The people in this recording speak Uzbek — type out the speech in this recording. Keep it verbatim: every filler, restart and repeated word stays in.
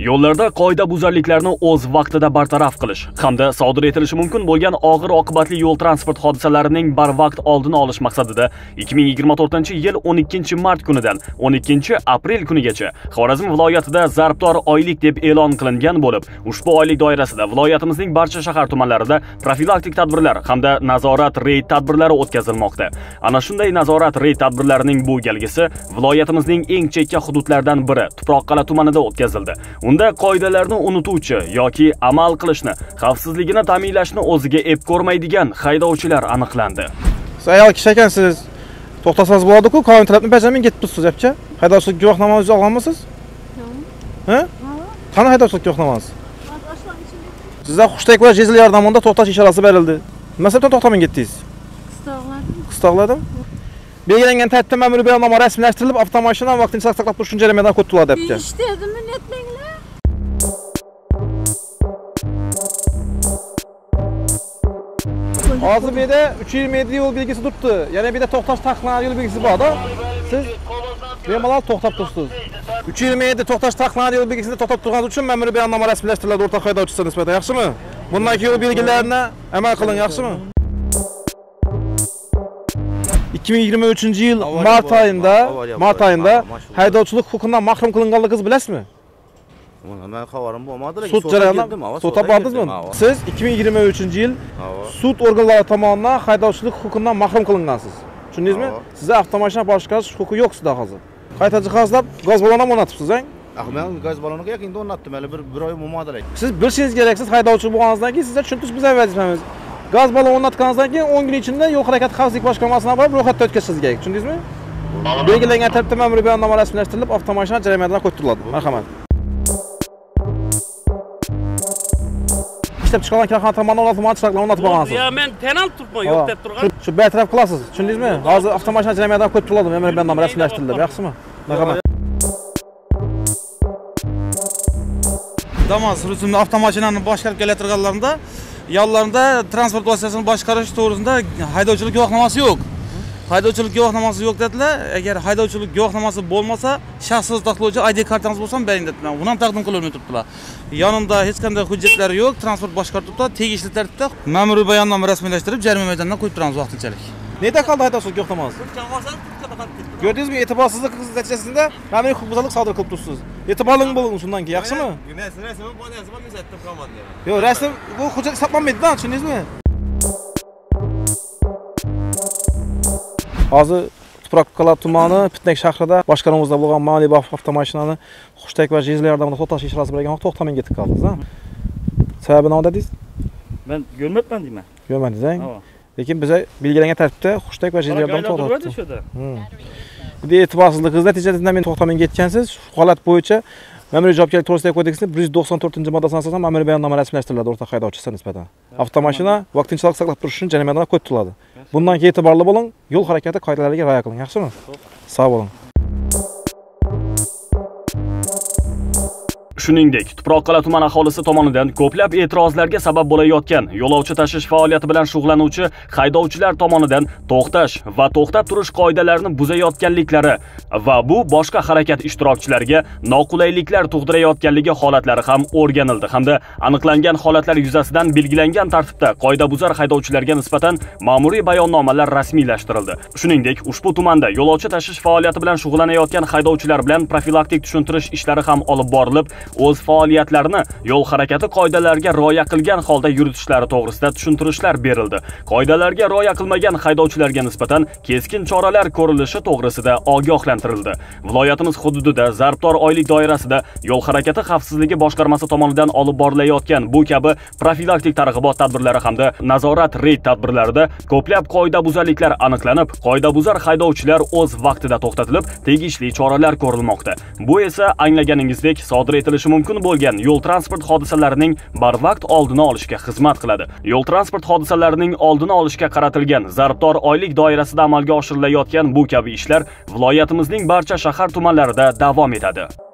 Yo'llarda qoidabuzarliklarni o'z vaqtida bartaraf qilish hamda sodir etilishi mumkin bo'lgan og'ir oqibatli yo'l transport hodisalarining barvaqt oldini olish maqsadida ikki ming yigirma to'rtinchi yil o'n ikkinchi mart kunidan o'n ikkinchi aprel kunigacha Xorazm viloyatida zarbdor oylik deb e'lon qilingan bo'lib, ushbu oylik doirasida viloyatimizning barcha shahar tumanlarida profilaktik tadbirlar hamda nazorat reyd tadbirlari o'tkazilmoqda. Ana shunday nazorat reyd tadbirlarining bu galgisi viloyatimizning eng chekka hududlaridan biri Tuproqqal'a tumanida o'tkazildi. Unda qoidalarni unutuvchi yoki amal qilishni, xavfsizligini ta'minlashni o'ziga ep ko'rmaydigan haydovchilar aniqlandi. Siz ayol kishi ekansiz. To'xtasangiz bo'ladi-ku, qonun talabini bajarmay ketib tursiz, yapcha. Haydovchilik guvohnomangizni olganmisiz? Yo'q. Ha? Qani haydovchilik guvohnomangiz? Sizga Xushtak va Jezil yordamida to'xtash ishorasi berildi. Nima sababdan to'xtamay ketdingiz? Qistog'ladim. Qistog'ladim? Belgilangan tartibda ma'muriy bayonnoma rasmiylashtirilib, avtomashina vaqtinchalik saqlab turish uchun jarimadan ko'tariladi, debdi. İşte adımı netmenglar. Hozir beda uch yuz yigirma yetti yo'l belgisi turibdi. Yana bir de to'xtash taqiqlangan yo'l belgisi bor-da. Siz bemalol to'xtab tursiz. uch yuz yigirma yetti to'xtash taqiqlangan yo'l belgisida to'xtab turganingiz uchun ma'muriy bayonnoma rasmiylashtiriladi o'rtoq haydovchisiga nisbatan, yaxshimi? Bundan keyin yo'l belgilarini amal qiling, yaxshimi? ikki ming yigirma uchinchi yil mart oyida, mart oyida haydovchilik huquqidan mahrum qilinganligingizni bilasizmi? Men xabarim bo'lmadi, lekin sud jarayonida sudga bordingizmi? Siz ikki ming yigirma uchinchi yil sud organlari tomonidan haydovchilik huquqidan mahrum qilingansiz. Tushundingizmi? Sizga avtomashina boshqarish huquqi yo'q sizda hozir. Qayta jihozlab gaz baloni o'rnatibsiz, ha? Men gaz baloniga yaqinda o'rnatdim, hali bir bir oy bo'lmadi. Siz bilishingiz kerak, siz haydovchi bo'lganingizdan keyin sizga tushuntirish bizning vazifamiz. Gaz baloni o'rnatganingizdan keyin o'n kun ichida yo'l harakati xavfsizlik boshqarmasidan borib ro'yxatdan o'tkazishingiz kerak. Tushundingizmi? Belgilangan tartibda ma'muriy bayonnoma rasmiylashtirilib, avtomashina jarimadan ko'tariladi. Marhamat. İşlep chiqargan korxona tomonidan o'rnatilgan chiroqlarni o'rnatib olgansiz. Ya men penal turibman, yo'q deb turgan. Shu betaraf qilasiz, tushundingizmi? Hozir avtomashina jarimadan ko'tariladi, ma'muriy bayonnoma rasmiylashtirildi, yaxshimi? Marhamat. Damas rusumli avtomashinani boshqarib kelayotganlarida yo'llarida transport vositasini boshqarish to'g'risida haydovchilik guvohnomasi yo'q. Haydovchilik guvohnomasi yo'q dedilar. Agar haydovchilik guvohnomasi bo'lmasa, shaxsiy taxlovchi I D kartangiz bo'lsa bering dedilar. Buni ham taqdim qilib turibdilar. Yonimda hech qanday hujjatlari yo'q, transport boshqarib turibdi. Tegishli tartibda ma'muriy bayonnoma rasmiylashtirib, jarima maydonidan qo'yib turamiz vaqtinchalik. Neda qoldi haydovchilik guvohnomasi? Gördünüz mü? E'tiborsizlik natijasida ma'muriy huquqbuzarlik sodir qilib turibsiz. E'tiborli bo'ling shundan keyin, yaxshimi? Rasman bo'lgansiz, men aytdim komanda. Yo'q, rasm bu hujjat hisoblanmaydi-da, tushundingizmi? Hozir Tuproqqal'a tumani Pitnak shahrida boshqaruvimizda bo'lgan ma'muriy avtomashinani Xushtak va Jezil yordamida to'xtash ishorasi bergan vaqt to'xtamay ketib qoldingiz, ha? Sababi nima dedingiz? Men ko'rmayapman deyman. Ko'rmadingiz, ha? Lekin biz belgilangan tartibda Xushtak va Jezil yordamida to'xtatdik. Bu e'tiborsizligingiz natijasida men to'xtamay ketgansiz. Shu holat bo'yicha Ma'muriy javobgarlik to'g'risidagi kodeksning bir yuz to'qson to'rtinchi moddasiga asosan ma'muriy bayonnoma rasmiylashtiriladi o'rtoq haydovchisiga nisbatan. Avtomashina vaqtinchalik saqlab turish uchun jarimadan ko'tariladi. Bundan keyin e'tiborli bo'ling, yo'l harakati qoidalariga rioya qiling, yaxshimi? Sog' bo'ling. Shuningdek, Tuproqqal'a tuman aholisi tomonidan ko'plab e'tirozlarga sabab bo'layotgan yo'lovchi tashish faoliyati bilan shug'ullanuvchi haydovchilar tomonidan to'xtash va to'xtab turish qoidalarini buzayotganliklari va bu boshqa harakat ishtirokchilariga noqulayliklar tug'dirayotganligi holatlari ham o'rganildi hamda aniqlangan holatlar yuzasidan belgilangan tartibda qoidabuzar haydovchilarga nisbatan ma'muriy bayonnomalar rasmiylashtirildi. Shuningdek, ushbu tumanda yo'lovchi tashish faoliyati bilan shug'ullanayotgan haydovchilar bilan profilaktik tushuntirish ishlari ham olib borilib, o'z faoliyatlarini yo'l harakati qoidalariga rioya qilgan holda yuritishlari to'g'risida tushuntirishlar berildi. Qoidalarga rioya qilmagan haydovchilarga nisbatan keskin choralar ko'rilishi to'g'risida ogohlantirildi. Viloyatimiz hududida zarbdor oylik doirasida yo'l harakati xavfsizligi boshqarmasi tomonidan olib borilayotgan bu kabi profilaktik targ'ibot tadbirlari hamda nazorat reyd tadbirlarida ko'plab qoidabuzarliklar aniqlanib, qoidabuzar haydovchilar o'z vaqtida to'xtatilib, tegishli choralar ko'rilmoqda. Bu esa anglaganingizdek sodir etilishi mumkin bo'lgan yo'l transport hodisalarining barvaqt oldini olishga xizmat qiladi. Yo'l transport hodisalarining oldini olishga qaratilgan zarbdor oylik doirasida amalga oshirilayotgan bu kabi ishlar viloyatimizning barcha shahar tumanlarida davom etadi.